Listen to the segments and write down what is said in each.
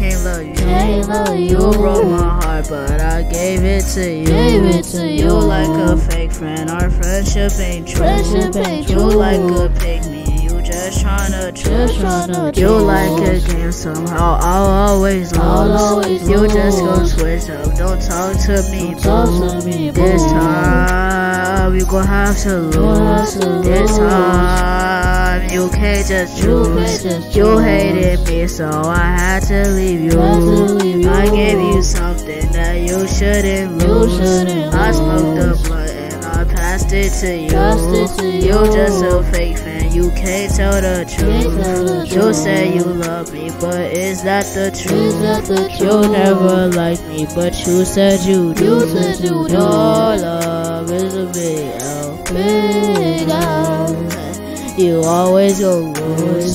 can't love you. You broke my heart, but I gave it to you. You like a fake friend, our friendship ain't true. You like a pick me, you just tryna choose. You like a game, somehow I'll always lose. You just gon' switch up, don't talk to me, boo. This time you gon' have to lose. This time you can't just choose. You hated me, so I had to leave you. I gave you something that you shouldn't lose. I smoked the blunt and I passed it to you. You just a fake fan, you can't tell the truth. You say you love me, but is that the truth? You never liked me, but you said you do. Your love is a big L. You always go lose.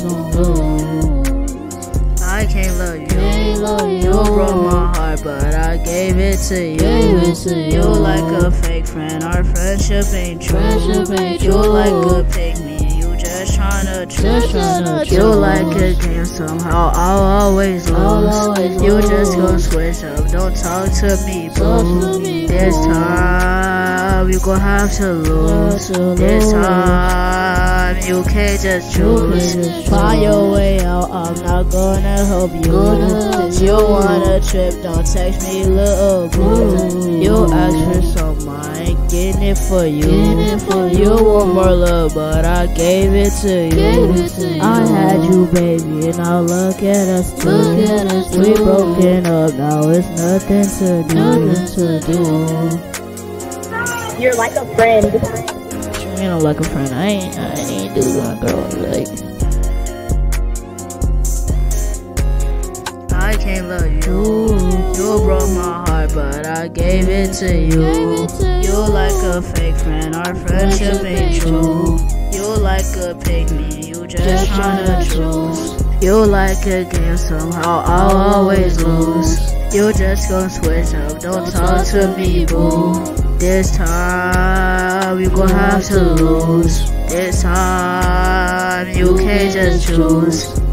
I can't love you. You broke my heart, but I gave it to you. You like a fake friend, our friendship ain't true. You like a pick me, you just tryna choose. You like a game, somehow I'll always lose. You just gon' switch up, don't talk to me, boo. This time you gon' have to lose. This time you can't just choose. Find your way out, I'm not gonna help you. If you want a trip, don't text me, little boo. You asked for some, I ain't getting it for you. You want more love, but I gave it to you. I had you, baby, and now look at us two. We broken up, now it's nothing to do. You're like a friend. You know, like a friend. I ain't do that, girl. Like, I can't love you. You broke my heart, but I gave it to you. You like a fake friend, our friendship ain't true. You like a pick me, you just tryna choose. You like a game, somehow I'll always lose. You just gon' switch up, don't talk to me, boo. This time you gon' have to lose. This time you can't just choose.